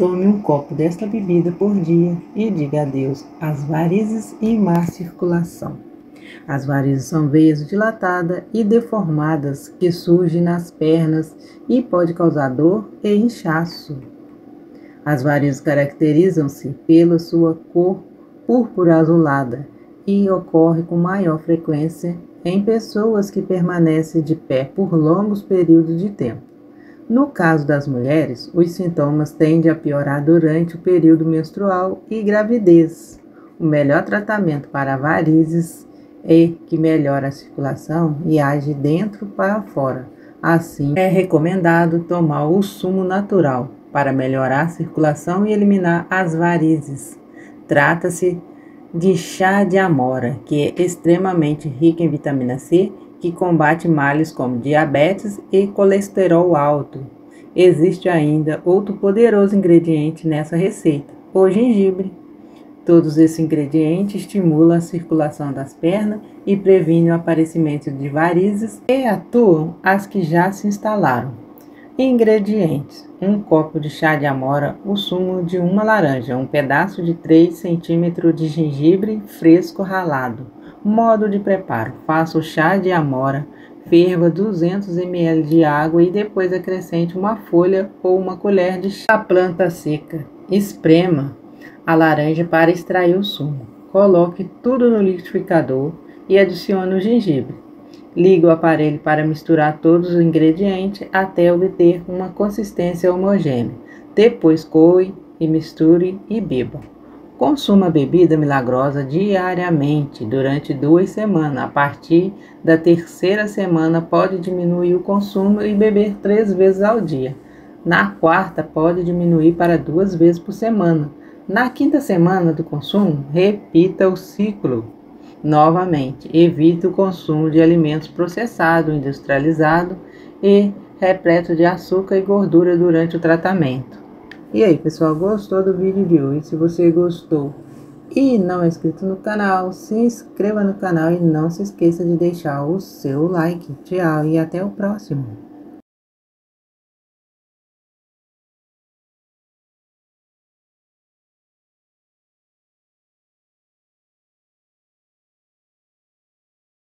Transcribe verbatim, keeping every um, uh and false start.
Tome um copo desta bebida por dia e diga adeus às varizes e má circulação. As varizes são veias dilatadas e deformadas que surgem nas pernas e pode causar dor e inchaço. As varizes caracterizam-se pela sua cor púrpura azulada e ocorre com maior frequência em pessoas que permanecem de pé por longos períodos de tempo. No caso das mulheres, os sintomas tendem a piorar durante o período menstrual e gravidez. O melhor tratamento para varizes é que melhora a circulação e age dentro para fora. Assim, é recomendado tomar o sumo natural para melhorar a circulação e eliminar as varizes. Trata-se de chá de amora, que é extremamente rico em vitamina C, que combate males como diabetes e colesterol alto. Existe ainda outro poderoso ingrediente nessa receita, o gengibre. Todos esses ingredientes estimulam a circulação das pernas e previnem o aparecimento de varizes e atuam as que já se instalaram. Ingredientes: um copo de chá de amora, o sumo de uma laranja, um pedaço de três centímetros de gengibre fresco ralado. Modo de preparo: faça o chá de amora, ferva duzentos mililitros de água e depois acrescente uma folha ou uma colher de chá da planta seca. Esprema a laranja para extrair o sumo. Coloque tudo no liquidificador e adicione o gengibre. Ligue o aparelho para misturar todos os ingredientes até obter uma consistência homogênea. Depois coe e misture e beba. Consuma a bebida milagrosa diariamente durante duas semanas. A partir da terceira semana pode diminuir o consumo e beber três vezes ao dia. Na quarta pode diminuir para duas vezes por semana. Na quinta semana do consumo, repita o ciclo. Novamente, evite o consumo de alimentos processados, industrializados e repletos de açúcar e gordura durante o tratamento. E aí, pessoal, gostou do vídeo de hoje? Se você gostou e não é inscrito no canal, se inscreva no canal e não se esqueça de deixar o seu like. Tchau e até o próximo.